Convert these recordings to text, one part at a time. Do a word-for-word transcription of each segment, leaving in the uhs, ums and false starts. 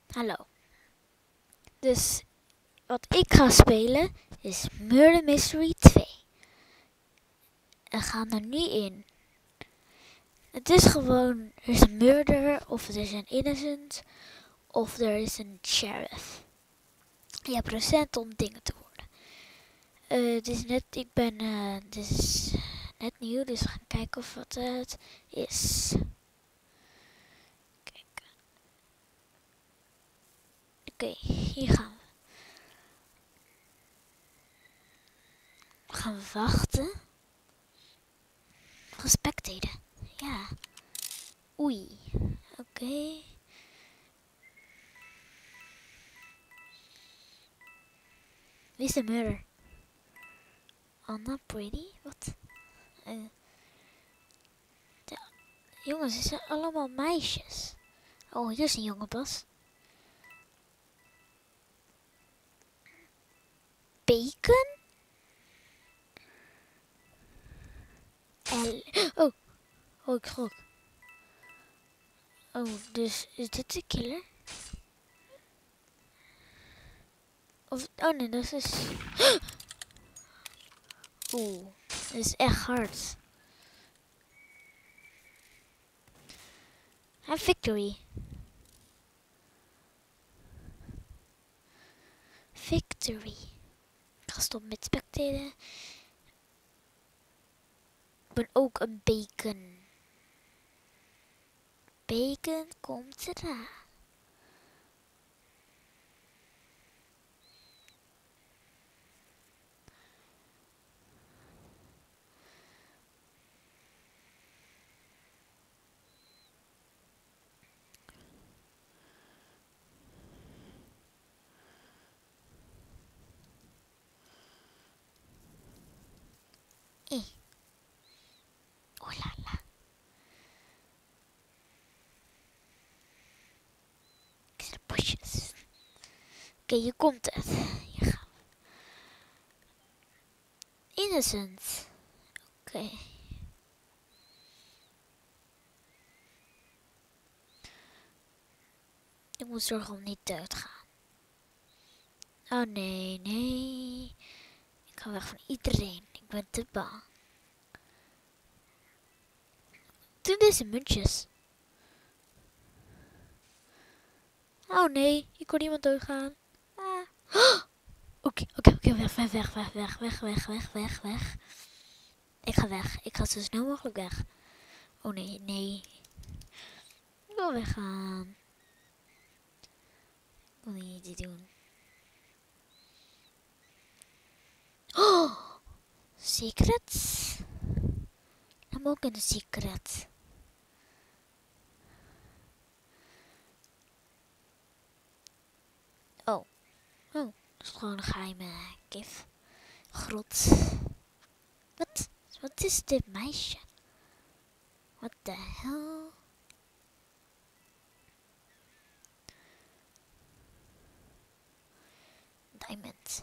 Hallo. Dus wat ik ga spelen is Murder Mystery twee. En gaan er nu in. Het is gewoon, er is een murderer of er is een innocent of er is een sheriff. Je hebt procent om dingen te worden. Uh, het is net, ik ben, uh, het is net nieuw, dus we gaan kijken of wat uh, het is. Kijk. Oké, okay, hier gaan we. We gaan wachten. Respecteren. Ja. Oei. Oké. Okay. Wie is de murder? Anna Pretty? Wat? Uh, ja. Jongens, het zijn allemaal meisjes. Oh, hier is een jongen pas. Bacon? El oh. Oh, ik schrok. Oh, dus is dit de killer? Of, oh nee, dat is... Oeh, dat is echt hard. En victory. Victory. Ik ga stoppen met specteren. Ik ben ook een bacon. Bacon komt eraan. Eh. Oh la la. Ik zit op bosjes. Oké, okay, hier komt het. Hier gaan we. Innocent. Oké. Okay. Ik moet zorgen om niet dood te gaan. Oh nee, nee. Ik ga weg van iedereen. Ik ben te bang. Doe deze muntjes. Oh nee, ik hoor iemand doodgaan. Ah. Oké, oké, oké, weg, weg, weg, weg, weg, weg, weg, weg, weg, weg. Ik ga weg. Ik ga zo snel mogelijk weg. Oh nee, nee. Ik wil weggaan. Ik wil niet dit doen. Oh! Secrets? Laat me ook in de secret. Oh. Oh. Dat is gewoon een geheime kif. Grot. Wat? Wat is dit meisje? What the hell? Diamond.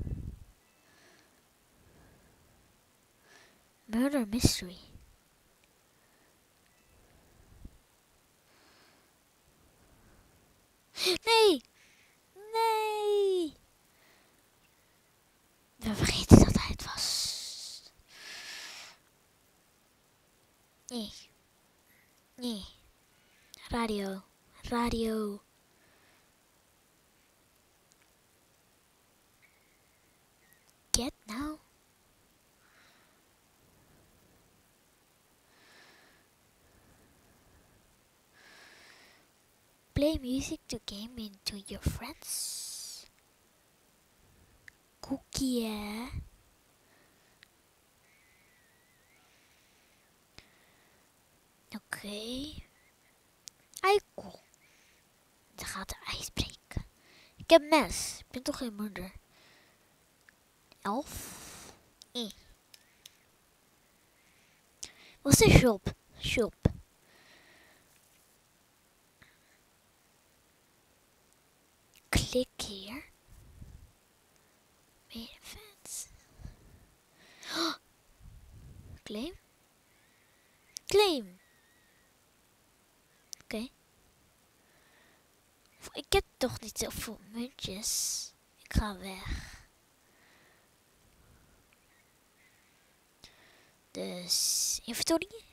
Murder mystery. Nee! Nee! We vergeten dat hij het was. Nee. Nee. Radio. Radio. Get now. Play music to game into your friends. Cookie, hè? Oké. Okay. Eikel. Dan gaat de ijs breken. Ik heb mes. Ik ben toch geen moeder. Elf. Eh. Wat is de shop? Shop. Klik hier. Meer fans. Oh. Claim. Claim. Oké. Okay. Ik heb toch niet zoveel muntjes. Ik ga weg. Dus inventory.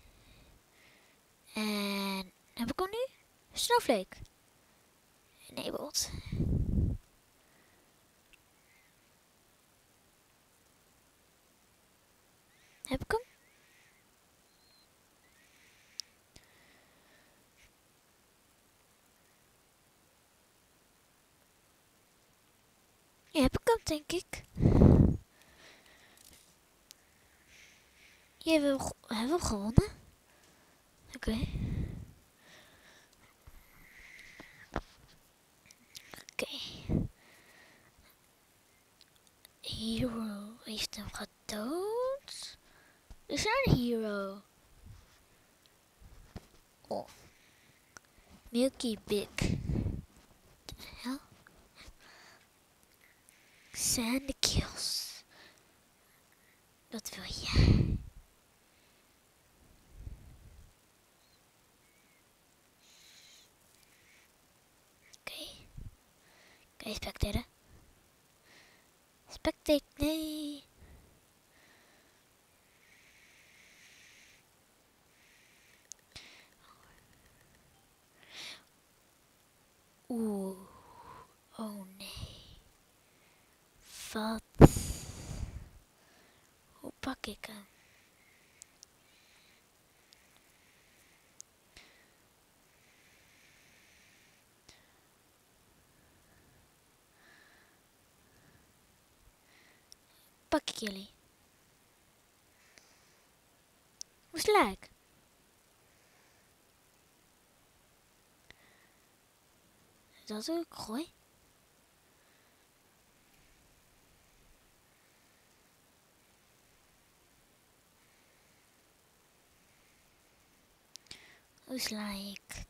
En heb ik hem nu? Snowflake. Enabled. Heb ik hem? Ja, heb ik hem, denk ik. Ja, hebben we, hebben we gewonnen? Oké. Okay. Oké. Okay. Hero heeft hem gedood. Is er een hero? Oh. Milky Big. What the hell? Sandy kills. Wat wil jij? Oké. Okay. Oké, okay, spectator. Spectate, nee. Oeh. Oh nee. Wat? Hoe pak ik hem? Pak ik jullie? Hoe is het lijk? Dat doe ik gooi. Hoe is het lijk?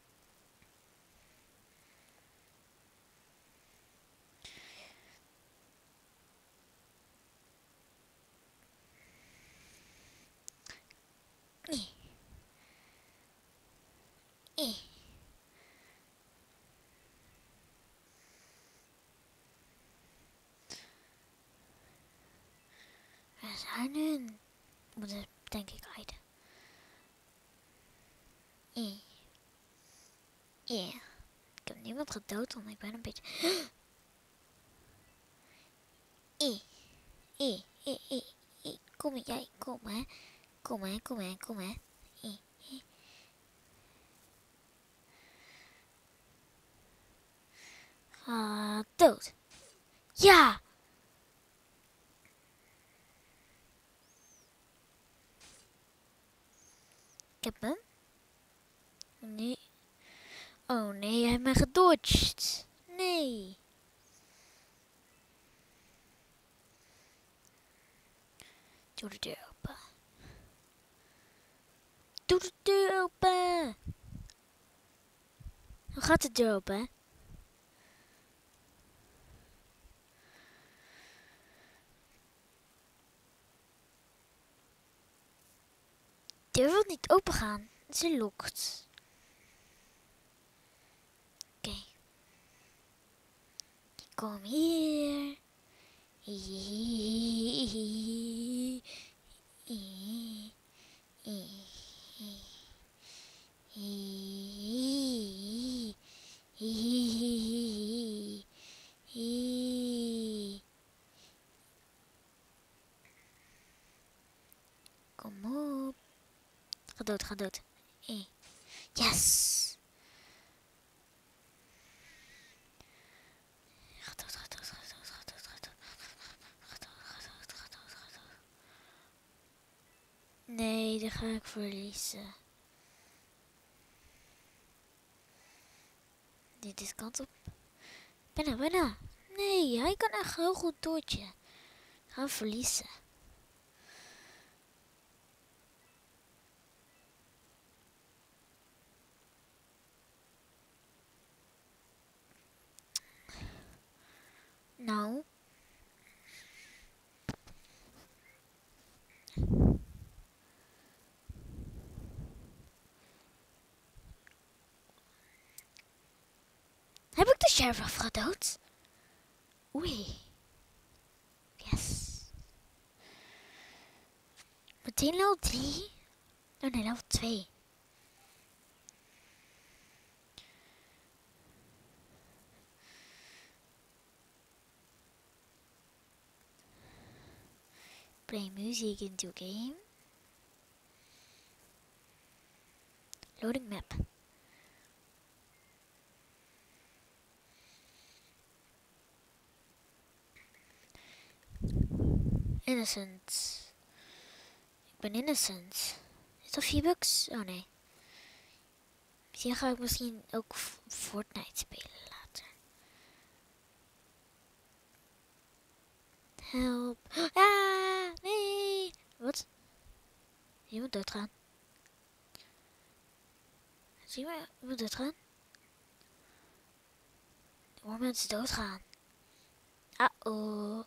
Nee. Eh. Waar zijn hun? Moet het denk ik uit. Eh. Yeah. Ik heb niemand gedood, want ik ben een beetje... Eh. Eh. Eh. Eh. Eh. Kom maar, jij. Kom maar. Kom maar, kom maar, kom maar. Eh. Eh. Ah, dood. Ja! Ik heb hem. Nee. Oh nee, hij heeft mij gedodged. Nee. Doe de deur open. Doe de deur open. Hoe gaat de deur open? De deur wil niet open gaan. Ze lokt. Oké. Okay. Kom hier. Kom op. Ga dood, ga dood. Yes! Nee, dan ga ik verliezen. Dit is kant op. Bijna, bijna. Nee, hij kan echt heel goed doortje. Gaan verliezen. Nou. Heb ik de Sheriff gaat dood. Oei. Yes. Meteen level drie. Oh nee, level twee. Play music into game. Loading map. Innocent. Ik ben innocent. Is dat vier bucks? Oh nee. Misschien ga ik misschien ook Fortnite spelen later. Help. Ah, nee. Wat? Je moet doodgaan. Zie je, je moet doodgaan. Ik hoor mensen doodgaan. Ah oh.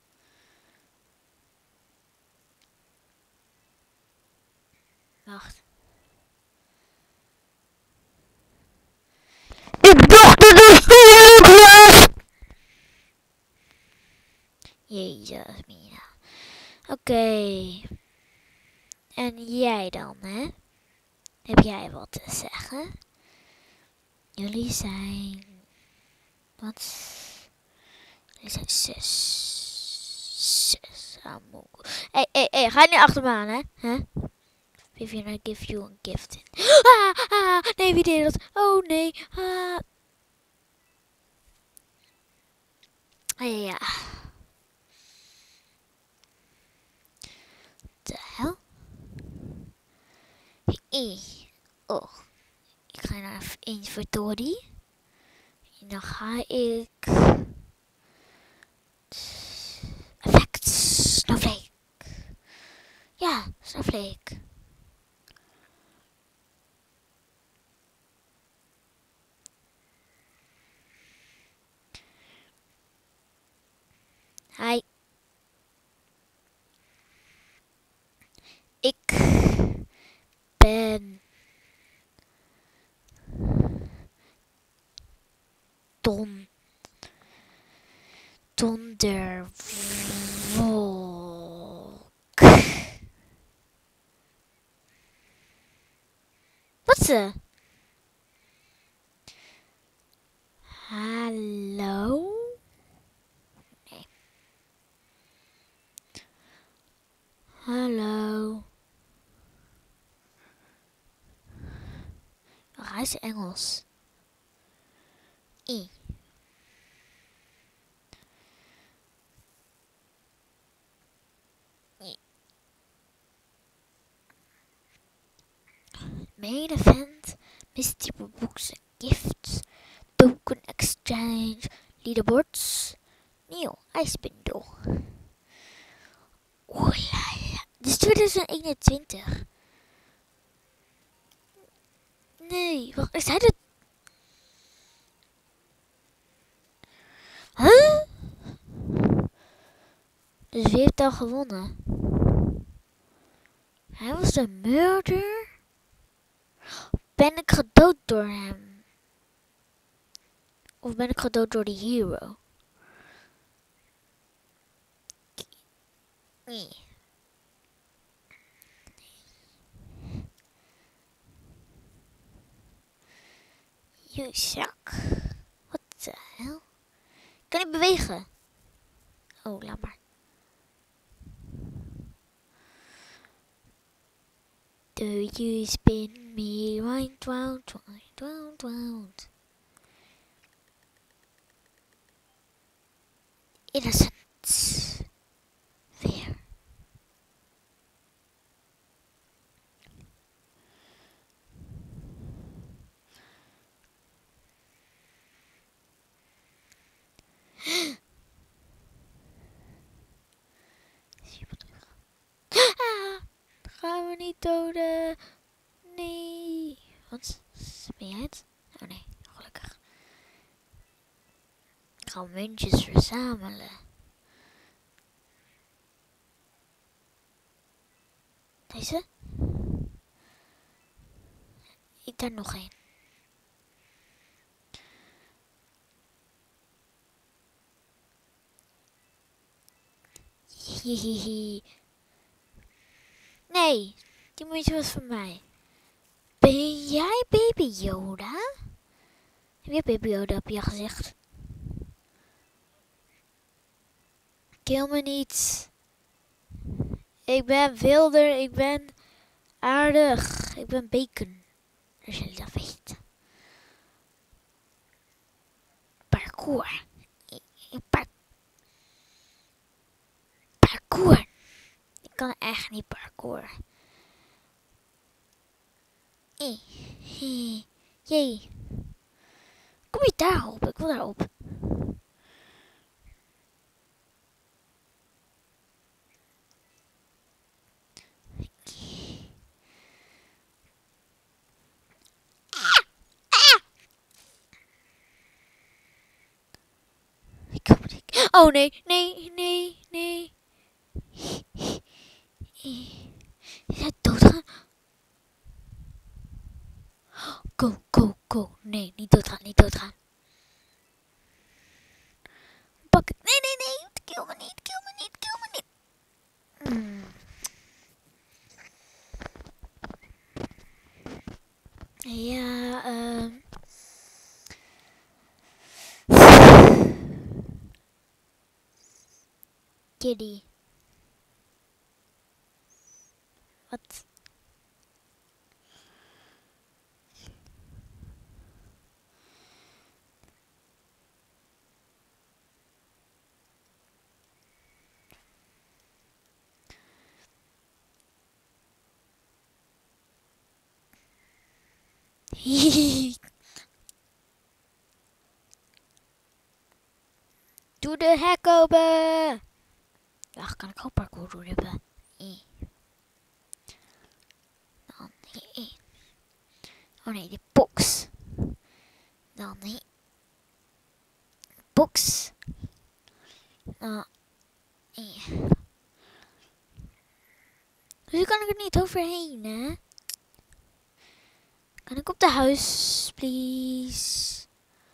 Wacht. Ik dacht dat het niet was! Jezus, Mina. Oké. Okay. En jij dan, hè? Heb jij wat te zeggen? Jullie zijn... Wat? Jullie zijn zes. Zes. Ah, moe. Hé, hé, hé. Ga je niet achter me aan, hè? Huh? Vivian, I give you a gift. Ah, ah, nee, wie deed dat? Oh, nee. Ah. Ja. De hel? Hey. Oh. Ik ga naar inventory. En dan ga ik... Effect. Snowflake. Ja, snowflake. Hi. Ik ben Don Donderwolk. Wat ze? Hallo? Nee. Hallo. Waar is Engels? I. I. Main event, mystery books and gifts, token exchange, leaderboards, nieuw ijsbindel. Oeh la la. Dit is twintig eenentwintig. Nee, wacht, is hij de... Huh? Dus wie heeft al gewonnen? Hij was de murder? Ben ik gedood door hem? Of ben ik gedood door de hero? Nee. You suck. Wat de hel? Kan ik bewegen? Oh, laat maar. Do you spin me round, round, round, round, round? Innocent. Weer. Ah, gaan we niet doden? Nee. Wat? Ben jij het? Oh nee, gelukkig. Ik ga muntjes verzamelen. Deze? Ik daar nog een. Hihihi. Nee, die muntje was van mij. Ben jij Baby Yoda? Heb je Baby Yoda op je gezicht? Kill me niet. Ik ben wilder, ik ben aardig. Ik ben bacon. Als jullie dat weten. Parkour. Par parkour. Ik kan echt niet parkour. Eh, eh, jee. Kom je daarop? Ik wil daarop. Ik kom niet. Oh nee, nee, nee, nee. Is hij doodgaan? Go, go, go. Nee, niet doodgaan, niet doodgaan. Pak het. Nee, nee, nee. Kill me niet, kill me niet, kill me niet. Hmm. Ja, ehm. Kitty. Wat? Doe de hek open. Wacht, kan ik ook parkour doen hebben? Eh. Dan eh. Oh nee, die box. Dan die box. Dan eh. Dus kan ik er niet overheen, hè? Kan ik op de huis, please?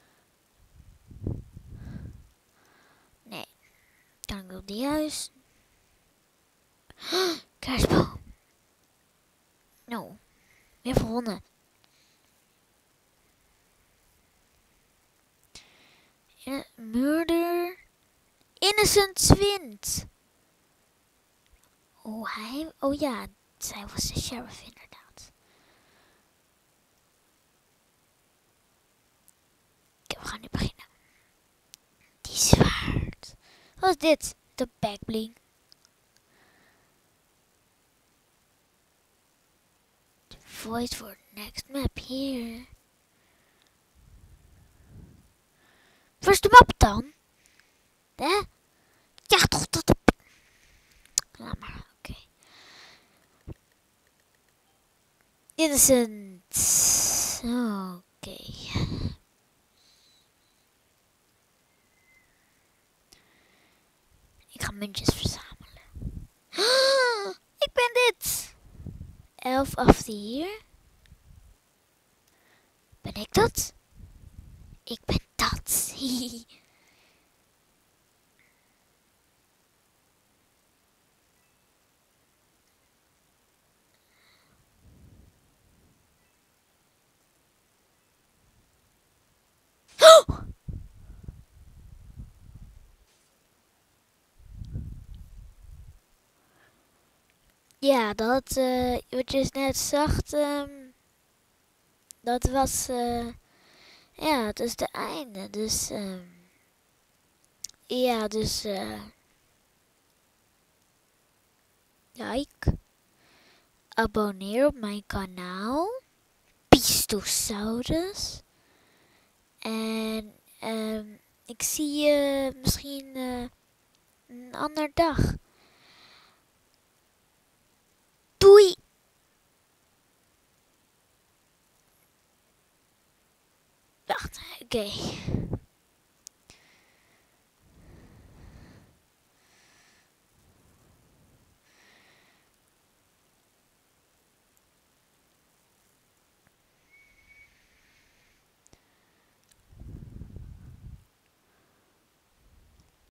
Nee. Kan ik op die huis? Kerstboom. No. Weer gewonnen. Ja, murder. Innocent wint. Oh, hij... Oh ja, zij was de sheriff inderdaad. Oké, we gaan nu beginnen. Die zwaard. Wat is dit? De backbling. Voice for next map here. Waar is de map dan? Hè? Ja, toch, tot de... Laat maar, oké. Okay. Innocent. Oké. Okay. Ik ga muntjes verzamelen. Ik ben dit. Elf of the year. Ben ik dat? Ik ben dat. Ja, dat uh, wat je net zag, um, dat was, uh, ja, het is de einde. Dus, um, ja, dus, uh, like, abonneer op mijn kanaal, Pistosaurus. En um, ik zie je misschien uh, een ander dag. Doei! Wacht, oké. Okay.